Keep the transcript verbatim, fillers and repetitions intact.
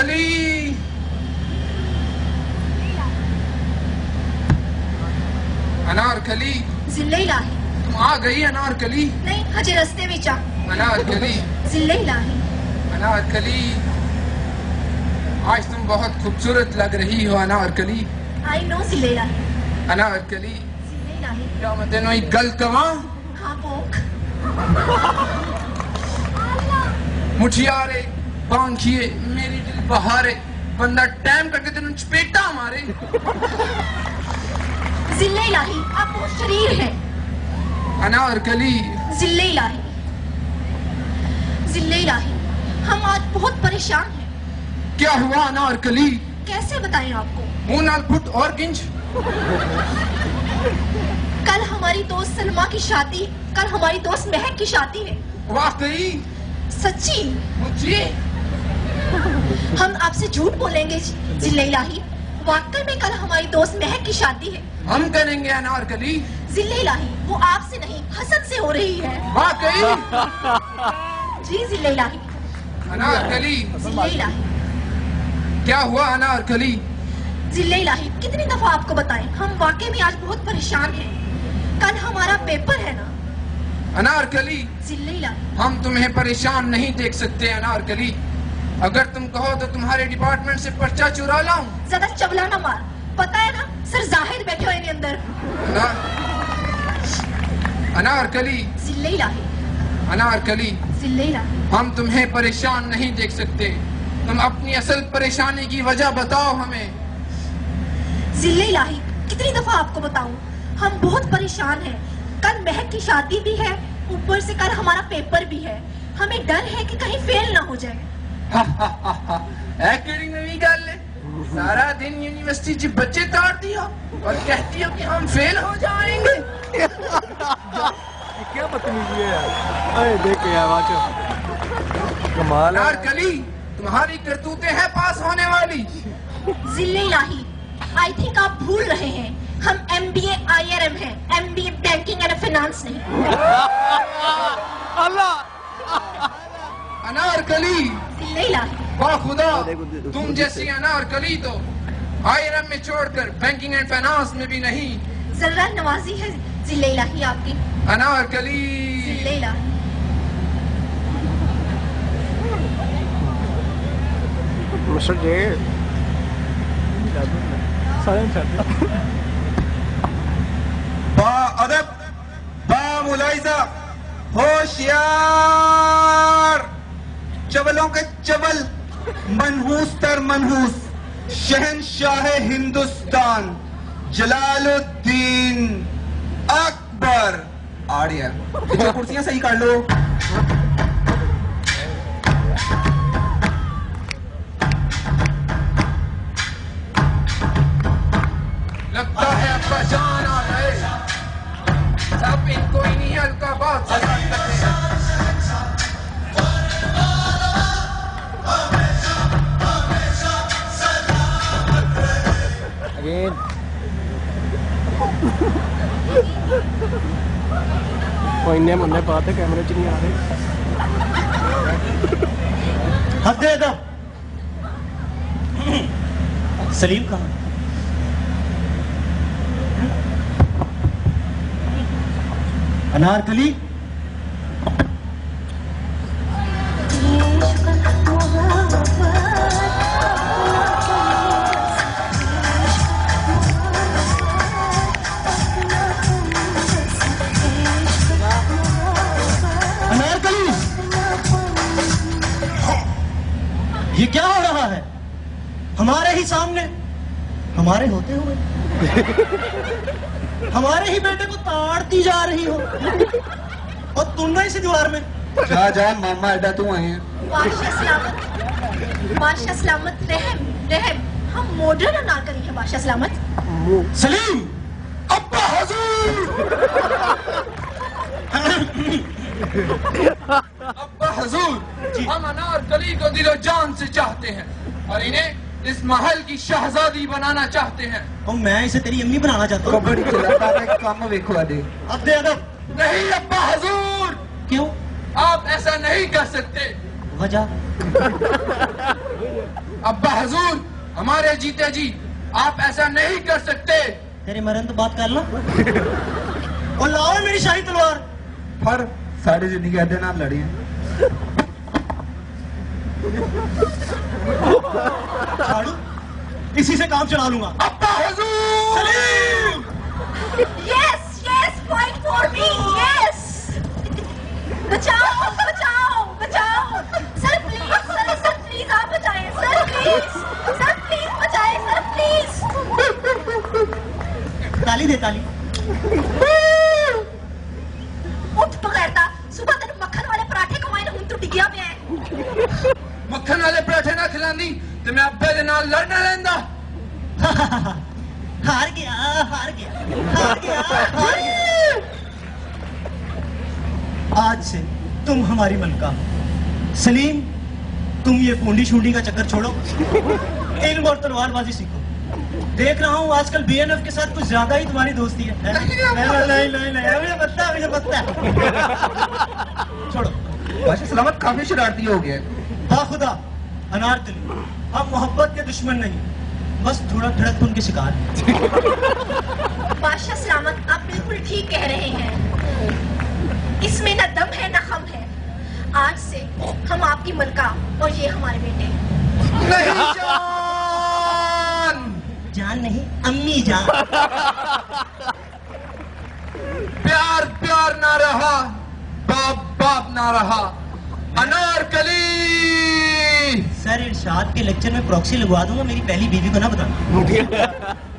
अनारकली, अनारकली, जिल्ले इलाही। तुम आ गई अनारकली? नहीं, हजे रस्ते में चा। अनारकली, जिल्ले इलाही। अनारकली, आज तुम बहुत खूबसूरत लग रही हो अनारकली। आई नो जिल्ले इलाही। अनारकली, जिल्ले इलाही। क्या मैं तेनों एक गल कवां? हाँ पोंख। मुठियारे, बांखिए, मेरी दिल बहारे, बंदा टाइम करके तेनों चपेटा मारे। जिल्ले इलाही, आप वो शरीर है। अनारकली, जिल्ले इलाही। जिल्ले इलाही, हम आज बहुत परेशान हैं। क्या हुआ अनारकली? कैसे बताएं आपको? मुंह नाल फुट और गिंज। कल हमारी दोस्त सलमा की शादी, कल हमारी दोस्त महक की शादी है। वाकई? सच्ची? मुझे? हम आपसे झूठ बोलेंगे जिल्ले इलाही। वाकई में कल हमारी दोस्त महक की शादी है। हम करेंगे अनारकली। जिल्ले इलाही, वो आपसे नहीं हसन से हो रही है। वाकई? जी जिल्ले इलाही। अनारकली, जिल्ले इलाही। क्या हुआ अनारकली? जिल्ले इलाही, कितनी दफा आपको बताएं, हम वाकई में आज बहुत परेशान हैं। कल हमारा पेपर है ना। अनारकली, जिल्ले इलाही। हम तुम्हें परेशान नहीं देख सकते अनारकली। अगर तुम कहो तो तुम्हारे डिपार्टमेंट से पर्चा चुरा लाऊं। ज्यादा चबला ना मार, पता है ना सर जाहिर बैठे हुए अंदर। ना? अनारकली, जिल्ले इलाही। अनारकली, जिल्ले इलाही। हम तुम्हें परेशान नहीं देख सकते। तुम अपनी असल परेशानी की वजह बताओ हमें। जिल्ले इलाही, कितनी दफा आपको बताऊं, हम बहुत परेशान हैं। कल महक की शादी भी है, ऊपर से कल हमारा पेपर भी है। हमें डर है कि कहीं फेल ना हो जाए। केड़ी नवी गल है? सारा दिन यूनिवर्सिटी च बच्चे ताड़ दिया और कहती हो कि हम फेल हो जाएंगे। क्या बदतमीजी है यार। अरे देख यार वाकई कमाल है। अनारकली, तुम्हारी करतूतें हैं पास होने वाली। जिल्ले इलाही, आई थिंक आप भूल रहे हैं, हम M B A I R M हैं, M B A banking and finance नहीं। अल्लाह। अनारकली, जिल्ले इलाही। वाह खुदा, तुम जैसी अनारकली तो आई आर एम में छोड़कर बैंकिंग एंड फाइनेंस में भी नहीं। जर्रा नवाजी है जिल्ले इलाही आपकी। अनारकली, जिल्ले इलाही। मिस्टर जे बा अदब, बा मुलाइजा, होशियार, चबलों के चबल, मनहूस तर मनहूस, शहनशाह हिंदुस्तान, जलालुद्दीन अकबर। आड़िया कुर्सियां सही कर लो। लगता है अब्बा जान आ गए। अब इनको इन्हीं हल्का बात से बात करते हैं। अगेन कोई ने मुन्ने बात है, कैमरे च नहीं आ रहे। हद दे दो। सलीम कहाँ? अनारकली, अनारकली, ये क्या हो रहा है? हमारे ही सामने, हमारे होते हुए हमारे ही बेटे को ताड़ती जा रही हो और तुम इसी दीवार में। जा जा मामा अड्डा तू आए हैं। बादशाह सलामत, बादशाह सलामत, रहम रहम, हम मॉडर्न अनारकली है बादशाह सलामत। सलीम, अब्बा हुजूर, अब्बा हुजूर, हम अनारकली को दिलो जान से चाहते हैं और इन्हें इस महल की शहजादी बनाना चाहते हैं। और मैं इसे तेरी अम्मी बनाना चाहता हूँ। बड़ी चिल्लाता है, काम वेखो आदे। अब दे अदब। नहीं अब्बा हुजूर, क्यों? आप ऐसा नहीं कर सकते। वजह? अब्बा हुजूर, हमारे जीते जी आप ऐसा नहीं कर सकते। तेरे मरन तो बात कर लो और लाओ मेरी शाही तलवार। पर सारी जिंदगी अद्धे नाल लड़ी है। झाड़ू इसी से काम चला लूंगा। अब्बा हुजूर! Salim! Yes yes, fight for me, yes. बचाओ बचाओ बचाओ sir, please sir, sir please आप बचाएं सर, प्लीज सर, प्लीज बचाएं सर, प्लीज। ताली दे ताली। उठ बगैरता, सुबह तेन मक्खन वाले पराठे खवाए हुण तू डिग्गिया पे है। मक्खन वाले पराठे ना खिलांदी ते मैं अब्बे दे नाल लड़ना लैंदा। हार गया हार गया हार गया हार गया। आज से तुम हमारी मलका हो। सलीम, तुम ये पूंडी शूंडी का चक्कर छोड़ो, इल्म और तलवारबाजी सीखो। देख रहा हूँ आजकल बीएनएफ के साथ कुछ ज्यादा ही तुम्हारी दोस्ती है। नहीं नहीं नहीं नहीं, मुझे पता है, मुझे पता है। छोड़ो। बादशाह सलामत काफी शरारती हो गया। हाँ खुदा, अनारकली, हम मोहब्बत के दुश्मन नहीं, बस थोड़ा धड़कपन के शिकार। बादशाह सलामत, आप बिल्कुल ठीक कह रहे हैं। इसमें न दम है न खम है। आज से हम आपकी मलका और ये हमारे बेटे। नहीं जान! जान नहीं, अम्मी जान। प्यार प्यार ना रहा, बाप बाप ना रहा। अनारकली! सर, इरशाद के लेक्चर में प्रॉक्सी लगवा दूंगा, मेरी पहली बीवी को ना बताना।